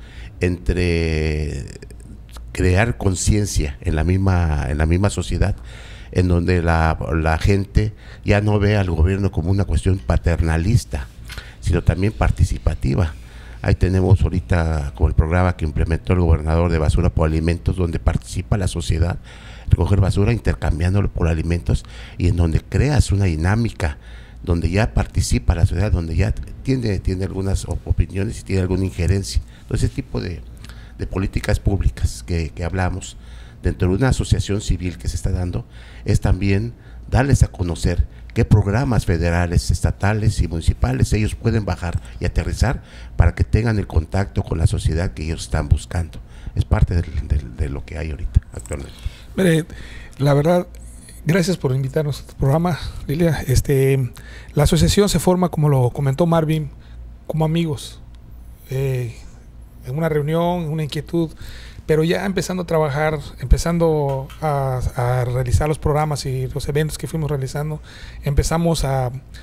entre crear conciencia en la misma, en la misma sociedad, en donde la, la gente ya no ve al gobierno como una cuestión paternalista, sino también participativa. Ahí tenemos ahorita como el programa que implementó el gobernador de Basura por Alimentos, donde participa la sociedad, recoger basura intercambiándolo por alimentos, y en donde creas una dinámica, donde ya participa la sociedad, donde ya tiene, tiene algunas opiniones y tiene alguna injerencia. Entonces, ese tipo de, de políticas públicas que, que hablamos dentro de una asociación civil que se está dando, es también darles a conocer qué programas federales, estatales y municipales ellos pueden bajar y aterrizar para que tengan el contacto con la sociedad que ellos están buscando. Es parte de, de, de lo que hay ahorita, actualmente. Mire, la verdad, gracias por invitarnos a este programa, Lilia. Este, la asociación se forma, como lo comentó Marvin, como amigos, eh, en una reunión, en una inquietud, pero ya empezando a trabajar, empezando a, a realizar los programas y los eventos que fuimos realizando, empezamos a,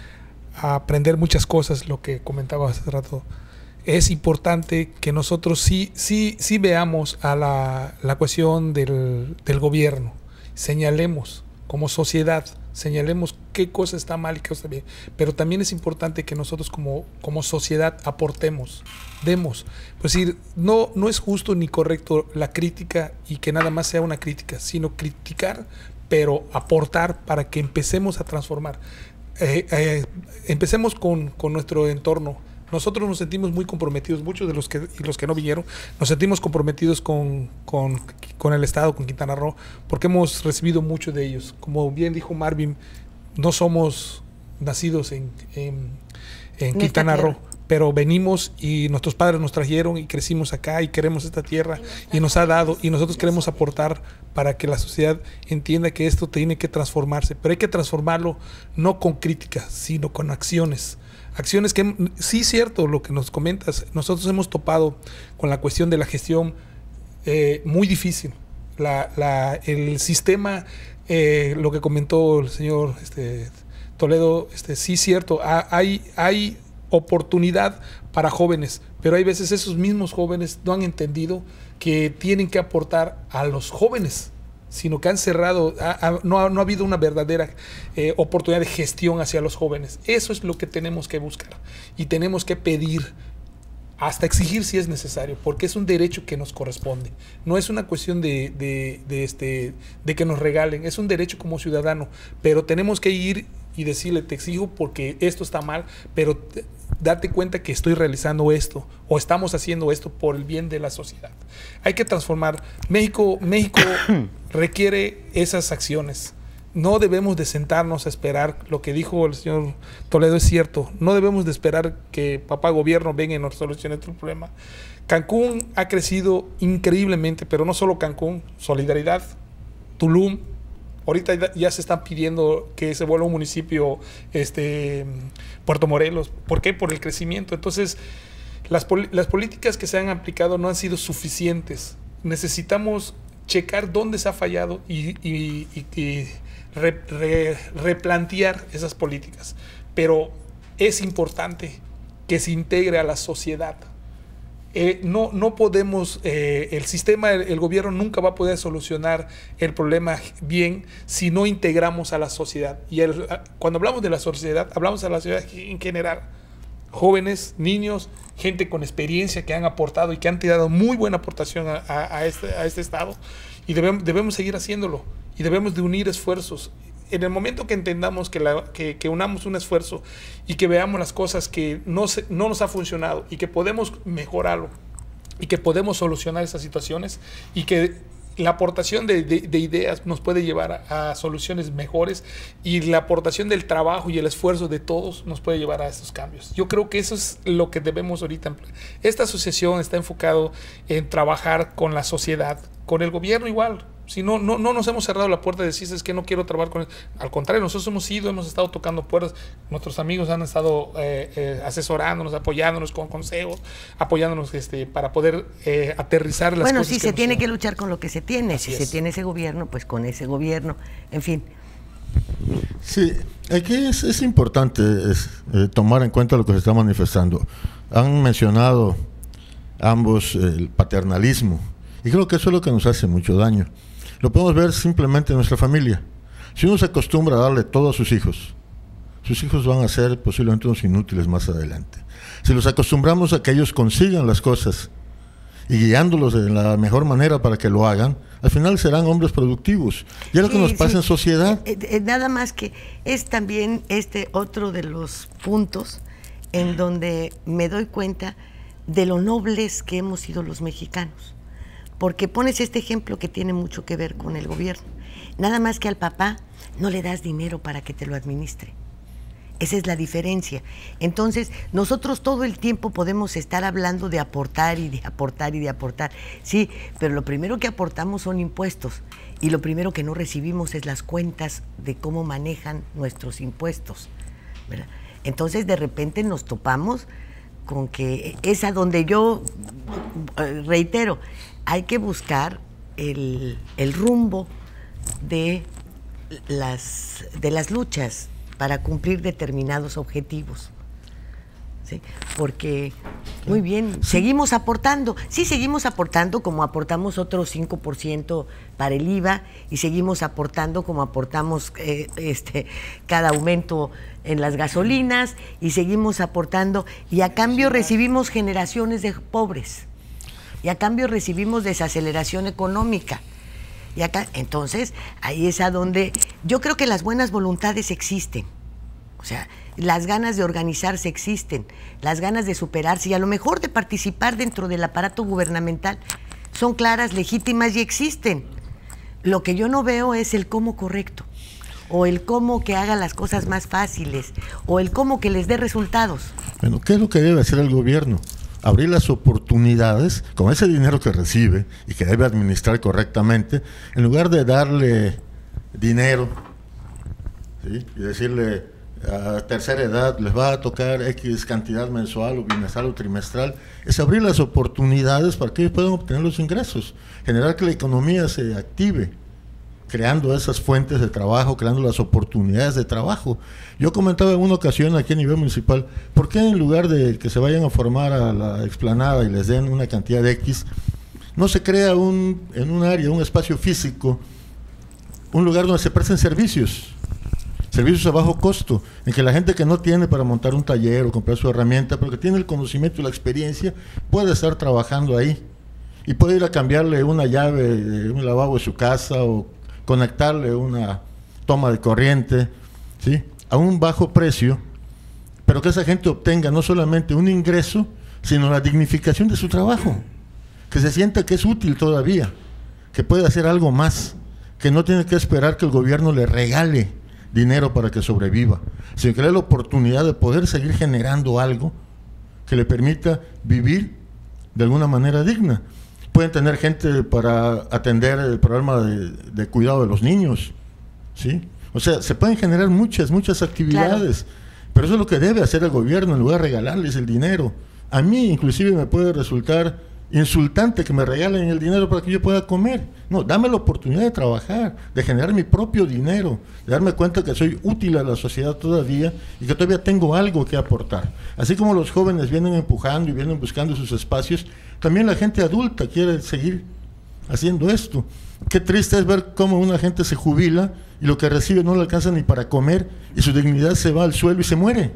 a aprender muchas cosas, lo que comentaba hace rato. Es importante que nosotros sí, sí, sí veamos a la, la cuestión del, del gobierno, señalemos como sociedad, señalemos qué cosa está mal y qué cosa está bien, pero también es importante que nosotros como, como sociedad aportemos, demos. Pues decir, no, no es justo ni correcto la crítica y que nada más sea una crítica, sino criticar, pero aportar para que empecemos a transformar. Eh, eh, empecemos con, con nuestro entorno. Nosotros nos sentimos muy comprometidos, muchos de los que y los que no vinieron, nos sentimos comprometidos con, con, con el Estado, con Quintana Roo, porque hemos recibido mucho de ellos. Como bien dijo Marvin, no somos nacidos en, en, en Quintana Roo, pero venimos y nuestros padres nos trajeron y crecimos acá y queremos esta tierra y nos ha dado, y nosotros queremos aportar para que la sociedad entienda que esto tiene que transformarse, pero hay que transformarlo no con críticas, sino con acciones. Acciones que, sí es cierto lo que nos comentas, nosotros hemos topado con la cuestión de la gestión eh, muy difícil. La, la, el sistema, eh, lo que comentó el señor este, Toledo, este, sí, cierto, hay, hay oportunidad para jóvenes, pero hay veces esos mismos jóvenes no han entendido que tienen que aportar a los jóvenes, sino que han cerrado, ha, ha, no, ha, no ha habido una verdadera eh, oportunidad de gestión hacia los jóvenes. Eso es lo que tenemos que buscar y tenemos que pedir, hasta exigir si es necesario, porque es un derecho que nos corresponde. No es una cuestión de, de, de, este, de que nos regalen, es un derecho como ciudadano, pero tenemos que ir y decirle, te exijo porque esto está mal, pero te, date cuenta que estoy realizando esto o estamos haciendo esto por el bien de la sociedad. Hay que transformar. México, México requiere esas acciones. No debemos de sentarnos a esperar. Lo que dijo el señor Toledo es cierto. No debemos de esperar que papá gobierno venga y nos solucione el problema. Cancún ha crecido increíblemente, pero no solo Cancún, Solidaridad, Tulum. Ahorita ya se están pidiendo que se vuelva un municipio, este, Puerto Morelos. ¿Por qué? Por el crecimiento. Entonces, las, pol las políticas que se han aplicado no han sido suficientes. Necesitamos checar dónde se ha fallado y, y, y, y re, re, replantear esas políticas. Pero es importante que se integre a la sociedad. Eh, no, no podemos, eh, el sistema, el, el gobierno nunca va a poder solucionar el problema bien si no integramos a la sociedad. Y el, cuando hablamos de la sociedad, hablamos de la sociedad en general. Jóvenes, niños, gente con experiencia que han aportado y que han tirado muy buena aportación a, a, a, este, a este estado. Y debemos, debemos seguir haciéndolo. Y debemos de unir esfuerzos. En el momento que entendamos que, la, que, que unamos un esfuerzo y que veamos las cosas que no, se, no nos ha funcionado y que podemos mejorarlo y que podemos solucionar esas situaciones y que la aportación de, de, de ideas nos puede llevar a, a soluciones mejores y la aportación del trabajo y el esfuerzo de todos nos puede llevar a estos cambios. Yo creo que eso es lo que debemos ahorita. Esta asociación está enfocado en trabajar con la sociedad, con el gobierno igual. Si no, no, no nos hemos cerrado la puerta de decir es que no quiero trabajar con él. Al contrario, nosotros hemos ido, hemos estado tocando puertas. Nuestros amigos han estado eh, eh, asesorándonos, apoyándonos con consejos, apoyándonos este, para poder eh, aterrizar las bueno, cosas. Bueno, sí, se tiene hecho. que luchar con lo que se tiene. Así si es. se tiene ese gobierno, pues con ese gobierno. En fin. Sí, aquí es, es importante es, eh, tomar en cuenta lo que se está manifestando. Han mencionado ambos eh, el paternalismo. Y creo que eso es lo que nos hace mucho daño. Lo podemos ver simplemente en nuestra familia. Si uno se acostumbra a darle todo a sus hijos, sus hijos van a ser posiblemente unos inútiles más adelante. Si los acostumbramos a que ellos consigan las cosas y guiándolos de la mejor manera para que lo hagan, al final serán hombres productivos. Y es lo sí, que nos pasa sí. en sociedad. Eh, eh, nada más que es también este otro de los puntos en donde me doy cuenta de lo nobles que hemos sido los mexicanos. Porque pones este ejemplo que tiene mucho que ver con el gobierno. Nada más que al papá no le das dinero para que te lo administre. Esa es la diferencia. Entonces, nosotros todo el tiempo podemos estar hablando de aportar y de aportar y de aportar. Sí, pero lo primero que aportamos son impuestos. Y lo primero que no recibimos es las cuentas de cómo manejan nuestros impuestos, ¿verdad? Entonces, de repente nos topamos con que es a donde yo eh, reitero, hay que buscar el, el rumbo de las, de las luchas para cumplir determinados objetivos. ¿Sí? Porque, muy bien, seguimos aportando. Sí, seguimos aportando como aportamos otro cinco por ciento para el I V A y seguimos aportando como aportamos eh, este, cada aumento en las gasolinas y seguimos aportando y a cambio recibimos generaciones de pobres. Y a cambio recibimos desaceleración económica. Y acá, entonces, ahí es a donde yo creo que las buenas voluntades existen. O sea, las ganas de organizarse existen, las ganas de superarse y a lo mejor de participar dentro del aparato gubernamental son claras, legítimas y existen. Lo que yo no veo es el cómo correcto, o el cómo que haga las cosas más fáciles, o el cómo que les dé resultados. Bueno, ¿qué es lo que debe hacer el gobierno? Abrir las oportunidades con ese dinero que recibe y que debe administrar correctamente, en lugar de darle dinero, ¿sí? Y decirle a tercera edad les va a tocar X cantidad mensual o bimestral o trimestral, es abrir las oportunidades para que ellos puedan obtener los ingresos, generar que la economía se active. creando esas fuentes de trabajo, creando las oportunidades de trabajo. Yo comentaba en una ocasión aquí a nivel municipal, ¿por qué en lugar de que se vayan a formar a la explanada y les den una cantidad de X, no se crea un, en un área, un espacio físico, un lugar donde se presten servicios, servicios a bajo costo, en que la gente que no tiene para montar un taller o comprar su herramienta, pero que tiene el conocimiento y la experiencia, puede estar trabajando ahí y puede ir a cambiarle una llave de un lavabo de su casa o conectarle una toma de corriente, ¿sí?, a un bajo precio, pero que esa gente obtenga no solamente un ingreso, sino la dignificación de su trabajo, que se sienta que es útil todavía, que puede hacer algo más, que no tiene que esperar que el gobierno le regale dinero para que sobreviva, sino que le dé la oportunidad de poder seguir generando algo que le permita vivir de alguna manera digna. Pueden tener gente para atender el problema de, de cuidado de los niños, ¿sí? O sea, se pueden generar muchas, muchas actividades, claro, pero eso es lo que debe hacer el gobierno en lugar de regalarles el dinero. A mí inclusive me puede resultar insultante que me regalen el dinero para que yo pueda comer. No, dame la oportunidad de trabajar, de generar mi propio dinero, de darme cuenta que soy útil a la sociedad todavía y que todavía tengo algo que aportar. Así como los jóvenes vienen empujando y vienen buscando sus espacios, también la gente adulta quiere seguir haciendo esto. Qué triste es ver cómo una gente se jubila y lo que recibe no le alcanza ni para comer y su dignidad se va al suelo y se muere.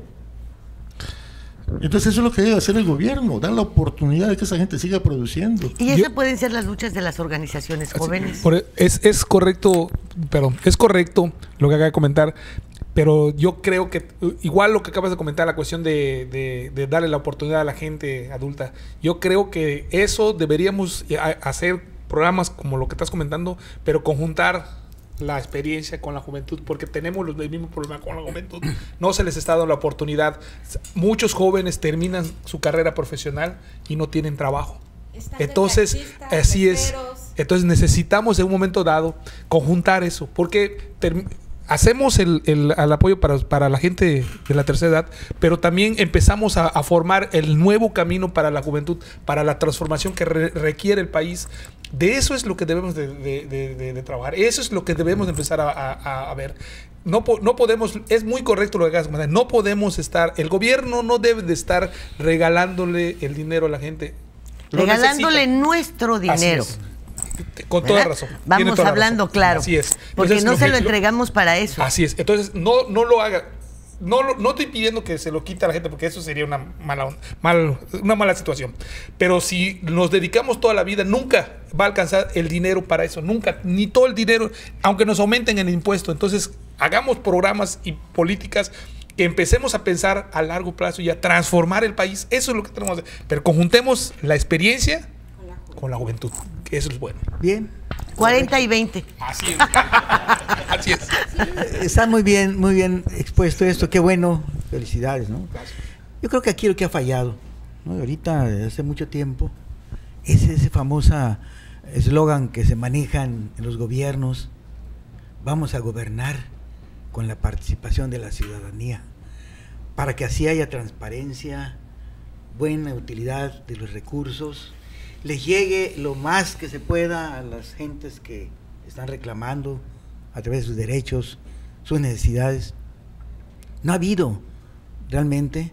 Entonces eso es lo que debe hacer el gobierno, dar la oportunidad de que esa gente siga produciendo. Y esas pueden ser las luchas de las organizaciones jóvenes. Por, es, es correcto, perdón, es correcto lo que acaba de comentar, pero yo creo que igual lo que acabas de comentar, la cuestión de, de, de darle la oportunidad a la gente adulta, yo creo que eso deberíamos hacer programas como lo que estás comentando, pero conjuntar la experiencia con la juventud, porque tenemos los, el mismo problema con la juventud. No se les está dando la oportunidad. Muchos jóvenes terminan su carrera profesional y no tienen trabajo. Están Entonces, así es. Entonces necesitamos en un momento dado conjuntar eso, porque hacemos el, el, el apoyo para, para la gente de la tercera edad, pero también empezamos a, a formar el nuevo camino para la juventud, para la transformación que re, requiere el país. De eso es lo que debemos de, de, de, de, de trabajar. Eso es lo que debemos de empezar a, a, a ver. No, no podemos, es muy correcto lo que acabas de comentar, no podemos estar, el gobierno no debe de estar regalándole el dinero a la gente. Lo regalándole necesita. Nuestro dinero. Con toda razón. Vamos toda hablando razón. claro. Así es. Porque Entonces, no lo se que, lo entregamos para eso. Así es. Entonces, no, no lo haga. No, no estoy pidiendo que se lo quite a la gente porque eso sería una mala, mal, una mala situación. Pero si nos dedicamos toda la vida, nunca va a alcanzar el dinero para eso. Nunca. Ni todo el dinero, aunque nos aumenten el impuesto. Entonces, hagamos programas y políticas que empecemos a pensar a largo plazo y a transformar el país. Eso es lo que tenemos que hacer. Pero conjuntemos la experiencia con la juventud. Que eso es bueno. Bien. cuarenta y veinte. Así es. Así es. Está muy bien, muy bien expuesto esto. Qué bueno. Felicidades, ¿no? Yo creo que aquí lo que ha fallado, ¿no? Ahorita, desde hace mucho tiempo, es ese famoso eslogan que se manejan en los gobiernos: vamos a gobernar con la participación de la ciudadanía, para que así haya transparencia, buena utilidad de los recursos, les llegue lo más que se pueda a las gentes que están reclamando a través de sus derechos, sus necesidades. No ha habido realmente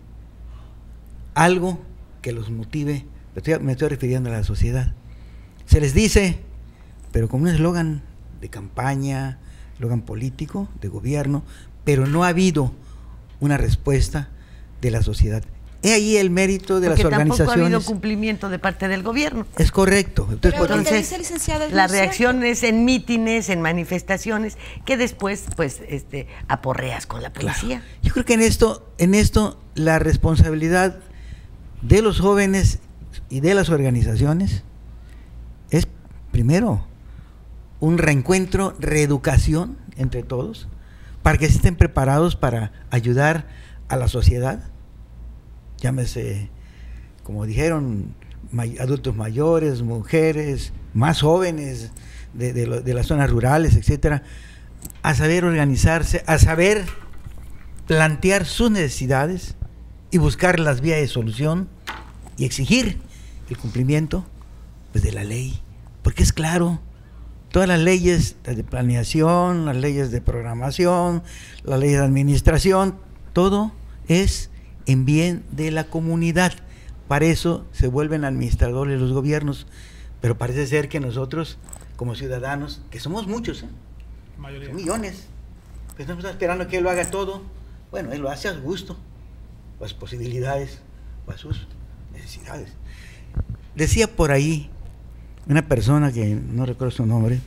algo que los motive. Me estoy, me estoy refiriendo a la sociedad. Se les dice, pero con un eslogan de campaña, eslogan político, de gobierno, pero no ha habido una respuesta de la sociedad. He ahí el mérito de Porque las organizaciones. Tampoco ha habido cumplimiento de parte del gobierno. Es correcto. Entonces, Entonces las reacciones en mítines, en manifestaciones, que después, pues, este, aporreas con la policía. Claro. Yo creo que en esto, en esto, la responsabilidad de los jóvenes y de las organizaciones es, primero, un reencuentro, reeducación entre todos, para que estén preparados para ayudar a la sociedad. Llámese, como dijeron, may, adultos mayores, mujeres, más jóvenes de, de, lo, de las zonas rurales, etcétera, a saber organizarse, a saber plantear sus necesidades y buscar las vías de solución y exigir el cumplimiento, pues, de la ley, porque es claro, todas las leyes de planeación, las leyes de programación, las leyes de administración, todo es en bien de la comunidad. Para eso se vuelven administradores los gobiernos, pero parece ser que nosotros, como ciudadanos, que somos muchos, ¿eh? Son millones, pues estamos esperando que él lo haga todo. Bueno, él lo hace a su gusto, a sus posibilidades, a sus necesidades. Decía por ahí una persona que no recuerdo su nombre,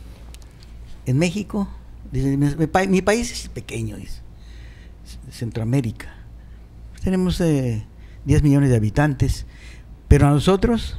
en México, dice, mi, mi, mi país es pequeño, dice, Centroamérica, tenemos eh, diez millones de habitantes, pero a nosotros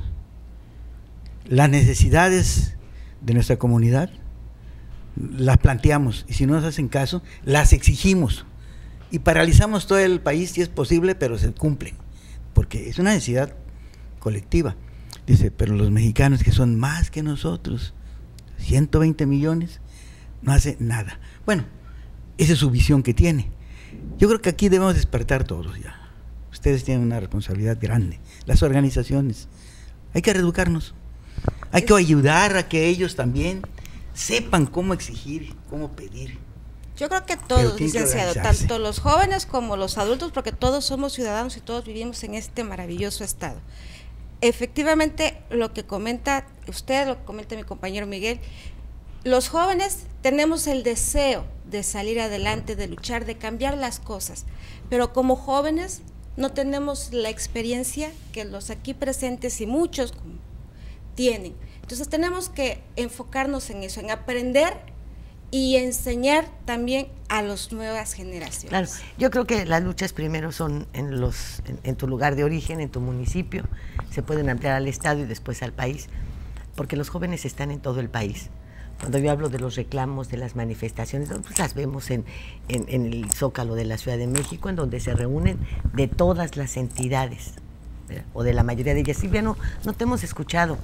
las necesidades de nuestra comunidad las planteamos, y si no nos hacen caso, las exigimos, y paralizamos todo el país si es posible, pero se cumplen, porque es una necesidad colectiva. Dice, pero los mexicanos, que son más que nosotros, ciento veinte millones, no hacen nada. Bueno, esa es su visión que tiene. Yo creo que aquí debemos despertar todos ya. Ustedes tienen una responsabilidad grande, las organizaciones. Hay que reeducarnos, hay que ayudar a que ellos también sepan cómo exigir, cómo pedir. Yo creo que todos, licenciado, tanto los jóvenes como los adultos, porque todos somos ciudadanos y todos vivimos en este maravilloso estado. Efectivamente, lo que comenta usted, lo que comenta mi compañero Miguel, los jóvenes tenemos el deseo de salir adelante, de luchar, de cambiar las cosas, pero como jóvenes no tenemos la experiencia que los aquí presentes y muchos tienen. Entonces tenemos que enfocarnos en eso, en aprender y enseñar también a las nuevas generaciones. Claro, yo creo que las luchas primero son en, los, en, en tu lugar de origen, en tu municipio, se pueden ampliar al estado y después al país, porque los jóvenes están en todo el país. Cuando yo hablo de los reclamos, de las manifestaciones, pues las vemos en, en, en el Zócalo de la Ciudad de México, en donde se reúnen de todas las entidades, ¿verdad? O de la mayoría de ellas. Silvia, no, no te hemos escuchado.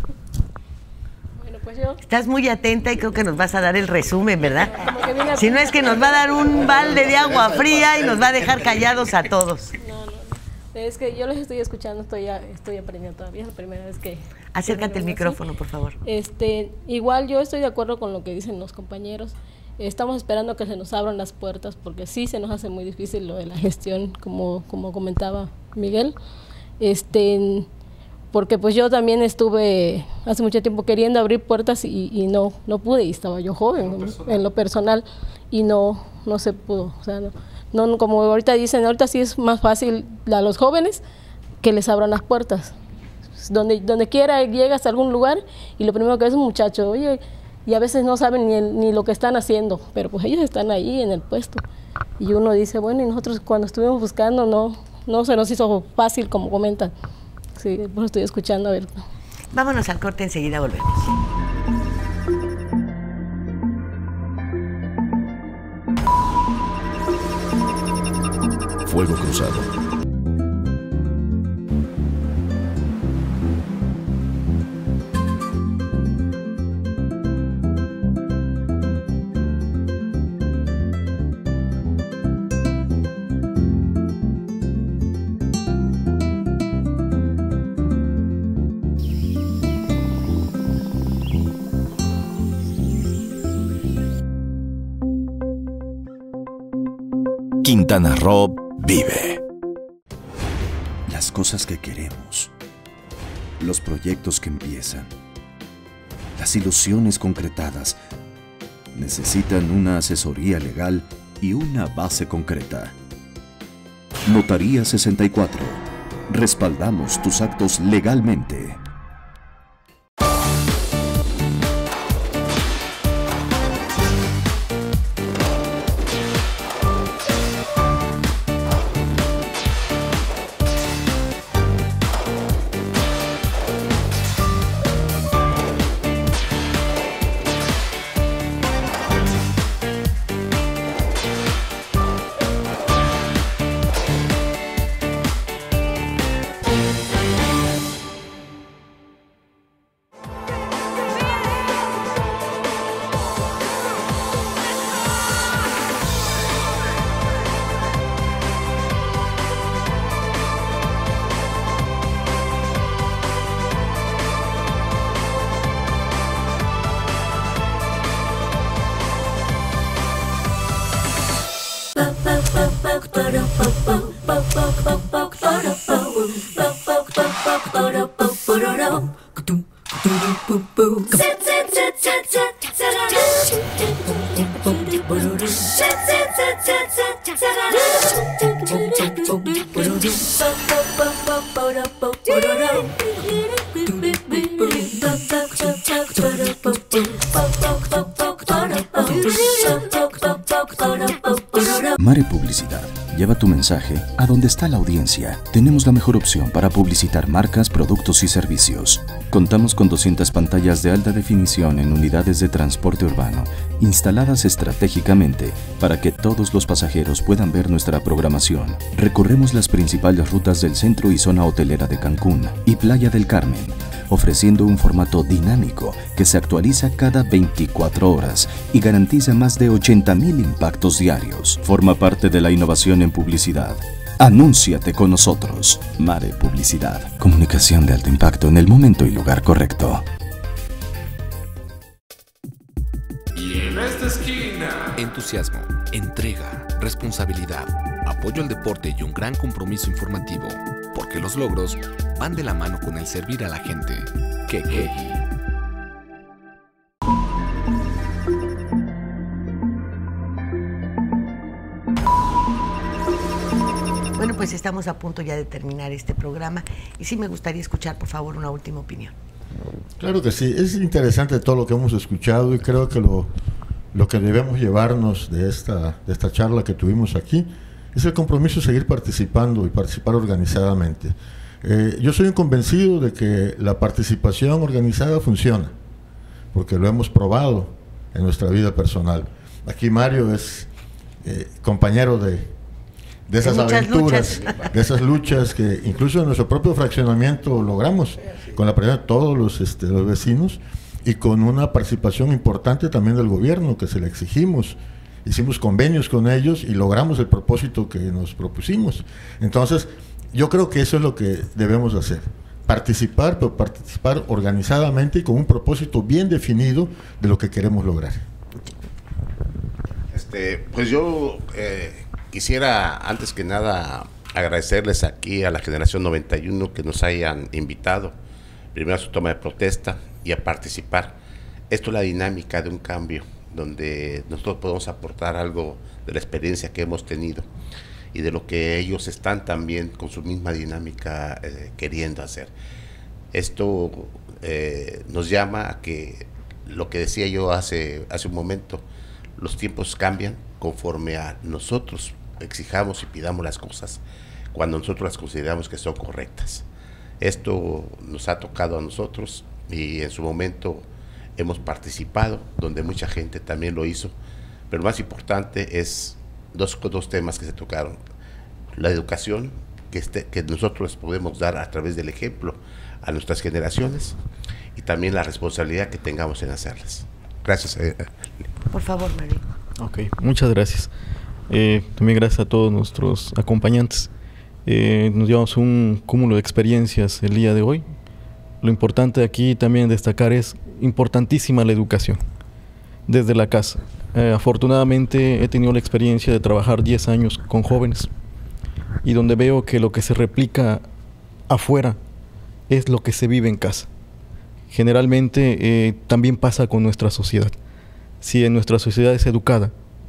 Bueno, pues yo... Estás muy atenta y creo que nos vas a dar el resumen, ¿verdad? Si no es que nos va a dar un balde de agua fría y nos va a dejar callados a todos. No, no, no. Es que yo les estoy escuchando, estoy, estoy aprendiendo todavía, es la primera vez que... Acércate el micrófono, por favor. Este, igual yo estoy de acuerdo con lo que dicen los compañeros. Estamos esperando que se nos abran las puertas, porque sí se nos hace muy difícil lo de la gestión, como, como comentaba Miguel. Este, porque pues yo también estuve hace mucho tiempo queriendo abrir puertas y, y no, no pude, y estaba yo joven en lo, en lo personal, y no, no se pudo. O sea, no, no, como ahorita dicen, ahorita sí es más fácil a los jóvenes que les abran las puertas. Donde, donde quiera llegas a algún lugar y lo primero que ves es un muchacho, oye, y a veces no saben ni, el, ni lo que están haciendo, pero pues ellos están ahí en el puesto. Y uno dice, bueno, y nosotros cuando estuvimos buscando no, no se nos hizo fácil, como comentan. Sí, pues estoy escuchando a ver. Vámonos al corte, enseguida volvemos. Fuego Cruzado. Quintana Roo vive. Las cosas que queremos, los proyectos que empiezan, las ilusiones concretadas, necesitan una asesoría legal y una base concreta. Notaría sesenta y cuatro. Respaldamos tus actos legalmente. Mare Publicidad. Lleva tu mensaje a donde está la audiencia. Tenemos la mejor opción para publicitar marcas, productos y servicios. Contamos con doscientas pantallas de alta definición en unidades de transporte urbano, instaladas estratégicamente para que todos los pasajeros puedan ver nuestra programación. Recorremos las principales rutas del centro y zona hotelera de Cancún y Playa del Carmen, ofreciendo un formato dinámico que se actualiza cada veinticuatro horas y garantiza más de ochenta mil impactos diarios. Forma parte de la innovación en publicidad. Anúnciate con nosotros. Mare Publicidad. Comunicación de alto impacto en el momento y lugar correcto. Y en esta esquina, entusiasmo, entrega, responsabilidad, apoyo al deporte y un gran compromiso informativo, porque los logros van de la mano con el servir a la gente. Que que. Bueno, pues estamos a punto ya de terminar este programa y sí me gustaría escuchar, por favor, una última opinión. Claro que sí, es interesante todo lo que hemos escuchado y creo que lo, lo que debemos llevarnos de esta, de esta charla que tuvimos aquí es el compromiso de seguir participando y participar organizadamente. Eh, yo soy un convencido de que la participación organizada funciona, porque lo hemos probado en nuestra vida personal. Aquí Mario es eh, compañero de... de esas aventuras, luchas. de esas luchas que incluso en nuestro propio fraccionamiento logramos, con la presencia de todos los, este, los vecinos y con una participación importante también del gobierno que se le exigimos. Hicimos convenios con ellos y logramos el propósito que nos propusimos. Entonces, yo creo que eso es lo que debemos hacer. Participar, pero participar organizadamente y con un propósito bien definido de lo que queremos lograr. Este, pues yo... Eh, Quisiera, antes que nada, agradecerles aquí a la Generación noventa y uno que nos hayan invitado, primero a su toma de protesta y a participar. Esto es la dinámica de un cambio, donde nosotros podemos aportar algo de la experiencia que hemos tenido y de lo que ellos están también con su misma dinámica eh, queriendo hacer. Esto eh, nos llama a que, lo que decía yo hace, hace un momento, los tiempos cambian conforme a nosotros exijamos y pidamos las cosas cuando nosotros las consideramos que son correctas. Esto nos ha tocado a nosotros y en su momento hemos participado, donde mucha gente también lo hizo, pero lo más importante es dos, dos temas que se tocaron: la educación que, este, que nosotros podemos dar a través del ejemplo a nuestras generaciones y también la responsabilidad que tengamos en hacerlas. Gracias. Eh. Por favor, Mario. Ok, muchas gracias. Eh, también gracias a todos nuestros acompañantes. Eh, nos llevamos un cúmulo de experiencias el día de hoy. Lo importante aquí también destacar es importantísima la educación desde la casa. Eh, afortunadamente he tenido la experiencia de trabajar diez años con jóvenes y donde veo que lo que se replica afuera es lo que se vive en casa. Generalmente eh, también pasa con nuestra sociedad. Si en nuestra sociedad es educada,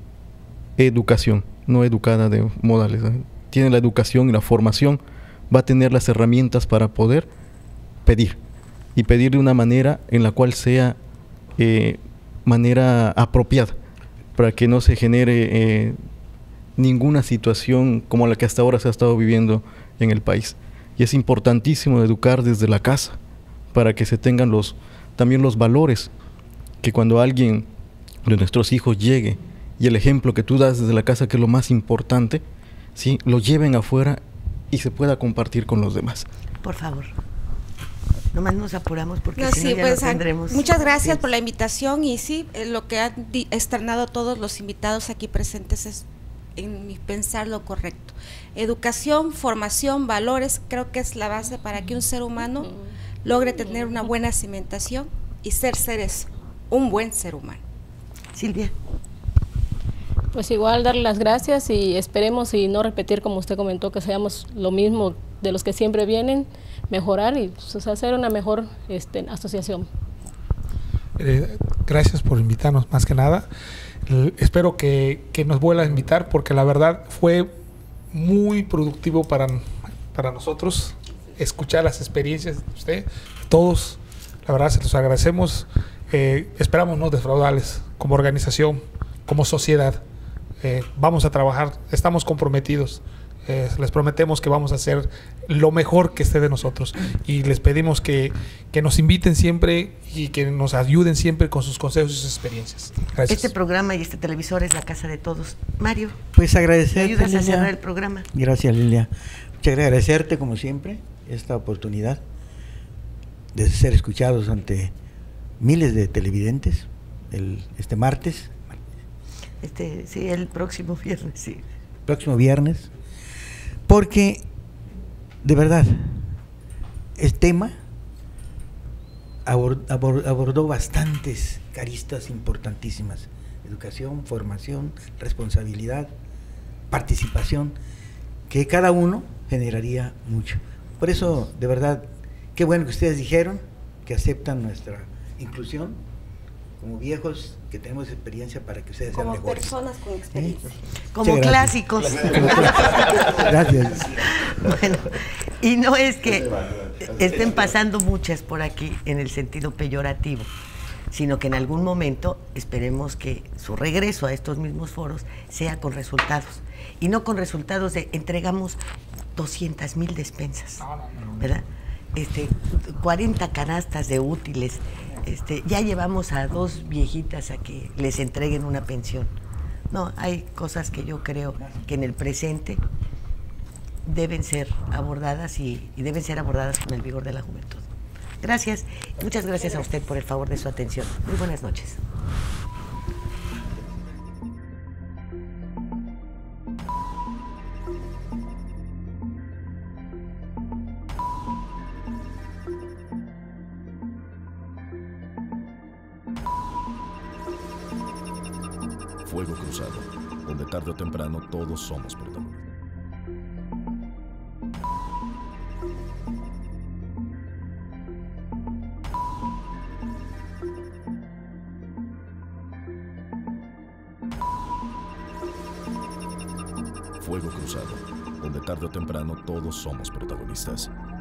educación, no educada de modales, ¿eh? tiene la educación y la formación, va a tener las herramientas para poder pedir, y pedir de una manera en la cual sea eh, manera apropiada, para que no se genere eh, ninguna situación como la que hasta ahora se ha estado viviendo en el país. Y es importantísimo educar desde la casa, para que se tengan los, también los valores, que cuando alguien de nuestros hijos llegue, y el ejemplo que tú das desde la casa, que es lo más importante, ¿sí?, lo lleven afuera y se pueda compartir con los demás. Por favor. Nomás nos apuramos porque no, si sí, no ya pues, no tendremos... Muchas gracias por la invitación y sí, eh, lo que han externado todos los invitados aquí presentes es, en mi pensar, lo correcto. Educación, formación, valores, creo que es la base para que un ser humano logre tener una buena cimentación y ser seres, un buen ser humano. Silvia. Pues igual darle las gracias y esperemos y no repetir, como usted comentó, que seamos lo mismo de los que siempre vienen, mejorar y pues, hacer una mejor este, asociación. Eh, gracias por invitarnos más que nada. L- espero que, que nos vuelva a invitar porque la verdad fue muy productivo para, para nosotros escuchar las experiencias de usted, todos. La verdad se los agradecemos. Eh, esperamos no defraudarles como organización, como sociedad. Eh, vamos a trabajar, estamos comprometidos. Eh, les prometemos que vamos a hacer lo mejor que esté de nosotros y les pedimos que, que nos inviten siempre y que nos ayuden siempre con sus consejos y sus experiencias. Gracias. Este programa y este televisor es la casa de todos. Mario, pues agradecerte, ¿me ayudas Lilia? a cerrar el programa? Gracias, Lilia. Muchas gracias, agradecerte como siempre esta oportunidad de ser escuchados ante miles de televidentes el, este martes. Este, sí, el próximo viernes, sí. Próximo viernes. Porque, de verdad, el tema abord, abord, abordó bastantes caristas importantísimas. Educación, formación, responsabilidad, participación, que cada uno generaría mucho. Por eso, de verdad, qué bueno que ustedes dijeron que aceptan nuestra inclusión como viejos que tenemos experiencia para que ustedes sean como mejores. personas con experiencia. ¿Sí? Como Muchas clásicos. Gracias. Bueno, y no es que estén pasando muchas por aquí en el sentido peyorativo, sino que en algún momento esperemos que su regreso a estos mismos foros sea con resultados. Y no con resultados de entregamos doscientas mil despensas, ¿verdad? Este, cuarenta canastas de útiles. Este, ya llevamos a dos viejitas a que les entreguen una pensión. No, hay cosas que yo creo que en el presente deben ser abordadas y, y deben ser abordadas con el vigor de la juventud. Gracias, muchas gracias a usted por el favor de su atención. Muy buenas noches. Fuego Cruzado, donde tarde o temprano todos somos protagonistas. Fuego Cruzado, donde tarde o temprano todos somos protagonistas.